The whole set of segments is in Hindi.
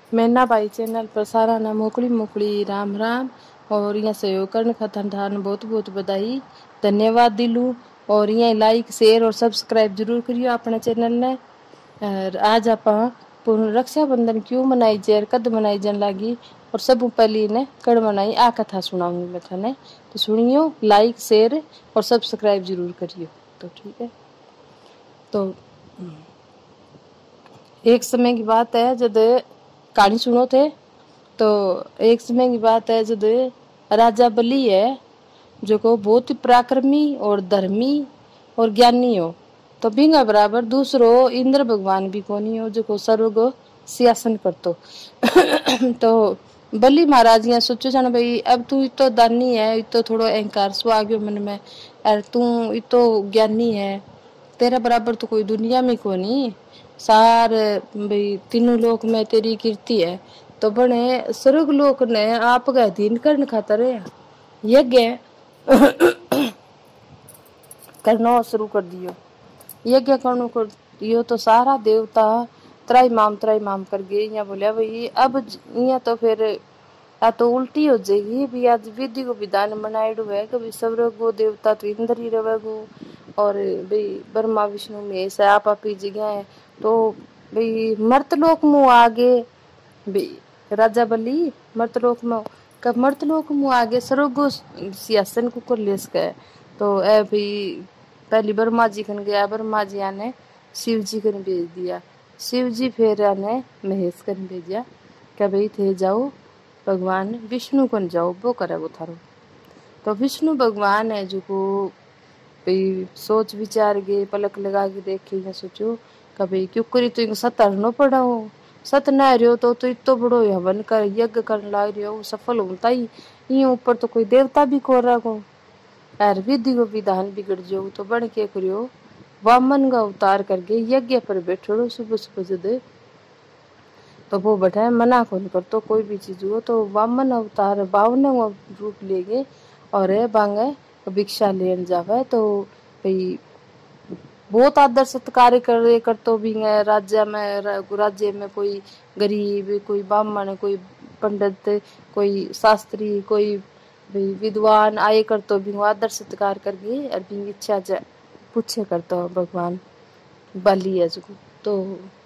मैना भाई चैनल पर सारा ना मोकली मोकली राम राम। और यहाँ सहयोग करने खातर थान बहुत बहुत बधाई धन्यवाद दिलू। और यहाँ लाइक शेयर और सब्सक्राइब जरूर करियो अपने चैनल ने। और आज आप रक्षाबंधन क्यों मनाई जाए कद मनाई जाने लगी और सब पहले ने कड़ मनाई आ कथा सुनाऊंगी मैं थाने। तो सुनियो लाइक शेयर और सब्सक्राइब जरूर करियो। तो ठीक है। तो एक समय की बात है जब कहानी सुनो थे। तो एक समय की बात है जब राजा बलि है जो को बहुत ही पराक्रमी और धर्मी और ज्ञानी हो। तो बिंगा बराबर दूसरो इंद्र भगवान भी कोनी हो जो को सर्व सियासन करतो। तो बलि महाराज यहाँ सोचो जाना भाई अब तू इतो दानी है इतो थोड़ो अहंकार सो आ गयो मन में और तू इतो ज्ञानी है तेरा बराबर तो कोई दुनिया में कोनी सार भाई तीनों लोक में तेरी कीर्ति है। तो बने स्वर्ग लोक ने आपका अधीन करने खातर यज्ञ करना शुरू कर दियो। यज्ञ करना कर दियो तो सारा देवता त्राई माम कर गए। यहाँ बोलिया भाई अब यहाँ तो फिर या तो उल्टी हो जाएगी भी आज विधि को विधान बनाएडो है कभी स्वर्ग गो देवता तो इंद्र ही रहेगो और भाई ब्रह्मा विष्णु महेश आप ही जगह है। तो भाई मर्तलोक मुँह आगे भाई राजा बलि मर्तलोक में कब मर्तलोक मुँह आगे स्वर्ग सिंहासन को कर ले सके। तो ए भाई पहली ब्रह्मा जी कन गया ब्रह्मा जी आने शिव जी कन भेज दिया शिव जी फिर आने महेश कन भेजा क्या भाई थे जाओ भगवान विष्णु कन जाओ वो करेगो थारो। तो विष्णु भगवान है जो को भाई सोच विचार गए पलक लगा के देखे या सोचो कभी क्यों करी तो इनको सत हरनो पड़ा हो सत न रहो तो इतो बड़ो हवन कर यज्ञ करने लग रहे हो सफल होता ही ये ऊपर तो कोई देवता भी को रहा हो यार विधि को विधान बिगड़ जाओ। तो बन के करियो वामन का अवतार करके यज्ञ पर बैठो सुबह सुबह जद तो वो बैठा मना कौन कर तो कोई भी चीज हो तो वामन अवतार 52 रूप लेगे और बांगे भिक्षा लेन जावे। तो भाई बहुत आदर सत्कार कर तो भी राज्य में कोई गरीब कोई ब्राह्मण कोई पंडित कोई शास्त्री कोई विद्वान आए कर तो भी आदर सत्कार कर गए और भी इच्छा पूछे करता भगवान बलि है जो। तो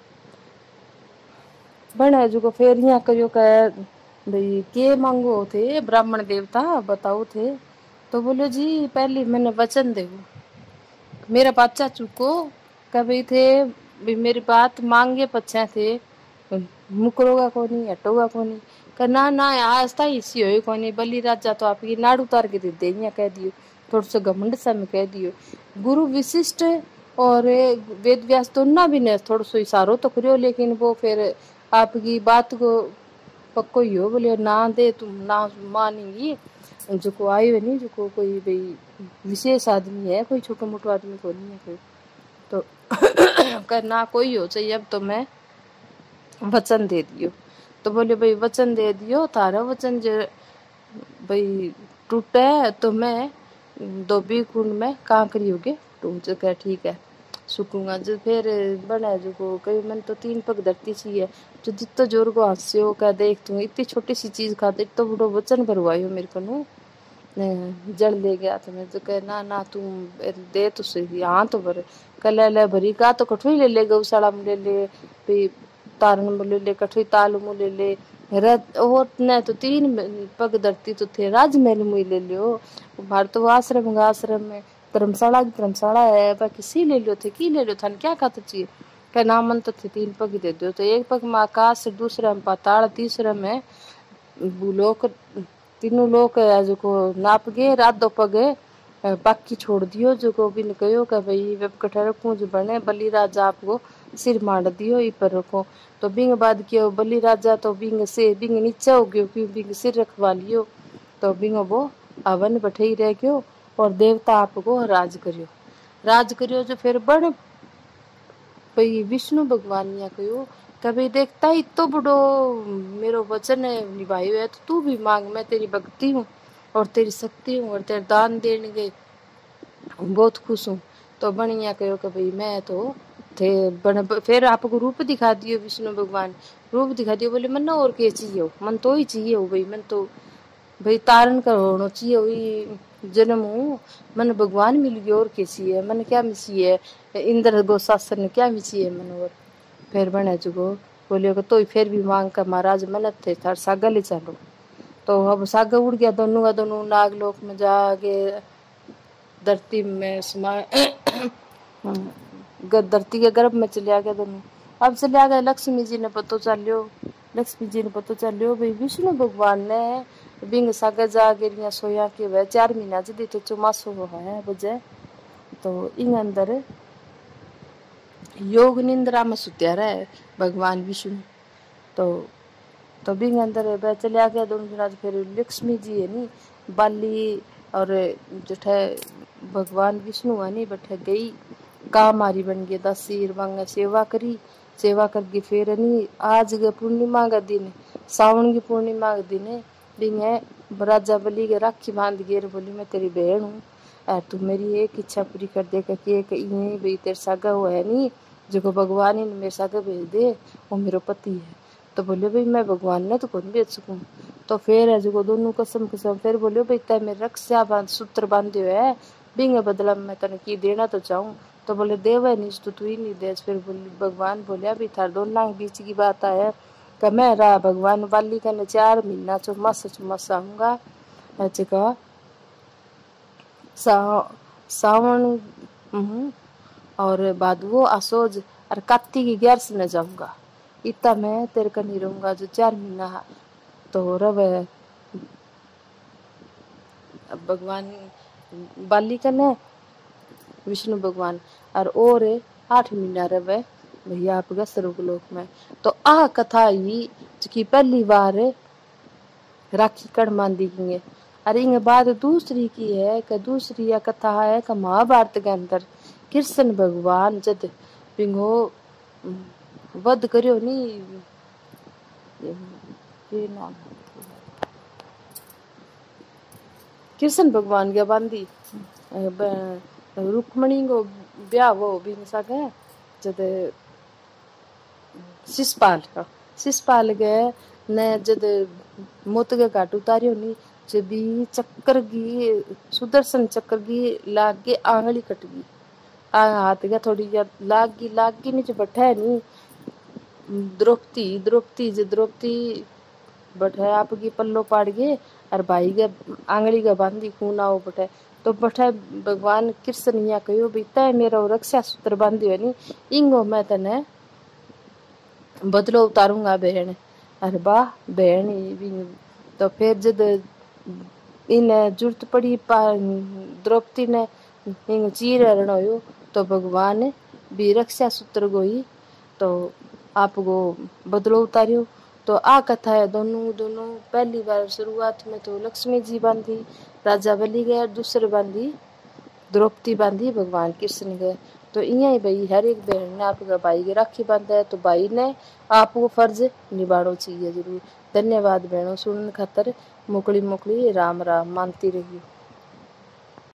बने जो फिर यहाँ करियो कह भाई के मांगो थे ब्राह्मण देवता बताओ थे। तो बोले जी पहले मैंने वचन दे मेरा बच्चा चुको कभी थे भी मेरी बात मांगे पच्छा थे मुकरोगा को नहीं हटोगा को नहीं ना ना आस्था इसी हो को नहीं बलि राजा तो आपकी नाड़ उतार के दे दे कह दियो थोड़ा सा घमंड सा में कह दियो। गुरु विशिष्ट और वेद व्यास दोनों भी ने थोड़ा सा इशारो तो करियो लेकिन वो फिर आपकी बात को पक्को ही हो बोले ना दे तुम ना मानेंगी जो को आयो नहीं जो को कोई भाई विशेष आदमी है कोई छोटा मोटा आदमी को नहीं है कोई। तो करना कोई हो चाहिए अब तो मैं वचन दे दियो। तो बोले भाई वचन दे दियो थारा वचन जो भाई टूटे तो मैं धोबी कुंड में कांकरी होगे टूट क्या ठीक है सुकूंगा जो फिर बना जो को कभी मन तो 3 पग धरती चाहिए जो जितना जोर को हंसे हो क्या देख तू इतनी छोटी सी चीज खाते तो बड़ो वचन भरवायो मेरे को नो जल ले गया तो मैं तो कह ना ना तू दे तो सही हाँ तो भर कल ले भरी का तो कठोई ले ले गौशाला में ले ले तारण में ले ले कठोई ताल में ले ले रथ और न तो 3 पग धरती तो थे राजमहल में ले लियो भारत तो आश्रम में धर्मशाला है बाकी सी ले लो थे की ले लो था क्या खाता चाहिए क्या नाम मन तो थे 3 पग दे दो तो एक पग में आकाश दूसरा में पाताल तीसरा में भूलोक तीनों लोग जो को नाप गए रात 2 पग बाकी छोड़ दियो जो को भी कहो कि भाई वेब कठहर कुंज बने बलि राजा आपको सिर मार दियो ई पर रखो। तो बिंग बाद कियो बलि राजा तो बिंग से बिंग नीचे हो गयो क्यों बिंग सिर रखवा लियो। तो बिंग वो हवन बैठे रह गयो और देवता आपको राज करियो जो फिर बन भाई विष्णु भगवान या कहो कभी देखता ही तो बड़ो मेरो वचन है निभायो है तो तू भी मांग मैं तेरी भक्ति हूँ और तेरी शक्ति हूँ और तेरे दान देने के बहुत खुश हूँ। तो बढ़िया कहो कि भाई मैं तो थे फिर आपको रूप दिखा दियो विष्णु भगवान, रूप दिखा दियो। बोले मन और के चाहिए हो, मन तो ही चाहिए हो भाई, मन तो भाई तारण कर होना चाहिए वही जन्म हूँ, मन भगवान मिल गया और के चाहिए, मन क्या मिसी है इंद्र गोशासन क्या मिसी है मन। और फिर बने चुको बोलियो कि तो फिर भी मांग कर महाराज मन थे थार सागा ले चलो। तो अब सागा उड़ गया दोनों का दोनों नागलोक में जाके धरती में समा धरती के गर्भ में चले आ गया दोनों। अब चले आ गए लक्ष्मी जी ने पतो चलियो, लक्ष्मी जी ने पतो चलियो भाई विष्णु भगवान ने बिंग सागे जागे रिया सोया के वह 4 महीना जदी तो चौमासो है बजे। तो इन अंदर योग निंद्रा में सुत्या रहे भगवान विष्णु। तो बिंग अंदर वह चले आ गया दोनों जना। फिर लक्ष्मी जी है नी बाली और जठे भगवान विष्णु है नी बैठे गई कामारी बन गई दसीर मांगे सेवा करी, सेवा करके फिर नी आज के पूर्णिमा का दिन सावन की पूर्णिमा का दिन बिंगे राजा बलि के राखी बांध गए। बोली मैं तेरी बहन हूँ, तू मेरी एक इच्छा पूरी कर दे कि भाई तेरे सागा हुआ है नी जो भगवान ही मेरे सागा भेज दे, वो मेरा पति है। तो बोले भाई मैं भगवान ने तो कौन बेच सकूँ। तो फिर है जो दोनों कसम कसम फिर बोले भाई तय मेरे रक्षा बांध सूत्र बांधे हुए है बिंगे बदला मैं तने की देना तो चाहूँ। तो बोले देव है नहीं तो तू ही नहीं दे। फिर भगवान बोलिया भी थार दोनों के बीच की बात है कि मैं रहा भगवान वाली का 4 महीना चौमास आऊंगा का सावन और भादवो आसोज और कार्तिक की 11 में जाऊंगा, इतना मैं तेरे का नहीं रहूंगा जो 4 महीना। तो रवे भगवान बाली का ने विष्णु भगवान और 8 महीना रवे भैया आपका स्वर्गलोक में। तो आ कथा ही की पहली बार राखी कड़ मांदी गई है। अरे इंगे बात दूसरी की है कि दूसरी यह कथा है कि महाभारत के अंदर कृष्ण भगवान जद पिंगो वध करियो नी ये नाम कृष्ण भगवान के बांधी रुक्मणी को ब्याह वो भी सके जद शिषपाल गए ने जद मोत के घाट उतारियो नी जब भी चक्कर की सुदर्शन चक्कर की लाग के आंगली कट गई हाथ गया थोड़ी लाग गई नीचे बैठा है नी द्रौपदी बैठे आपकी पल्लो पाड़ गए और भाई के आंगली का बांधी खून आओ बैठे। तो बैठे भगवान कृष्ण यहाँ कहो भाई तय मेरा रक्षा सूत्र बांधी है नी इंगो मैं तने बदलो उतारूंगा बहन। अरे वाह बहन भी। तो फिर जब इन्हें जरूरत पड़ी द्रौपदी ने चीर हरण हो तो भगवान भी रक्षा सूत्र गोई तो आपको बदलो उतारियो। तो आ कथा है दोनों पहली बार शुरुआत में तो लक्ष्मी जी बांधी राजा बलि गए, दूसरे बांधी द्रौपदी बांधी भगवान कृष्ण गए। तो इं ही भाई हर एक बहन ने आपका भाई के राखी बांधा है तो भाई ने आपको फर्ज निभाना चाहिए जरूर। धन्यवाद बहनों सुनने खातर। मोकली राम राम मानती रहियो।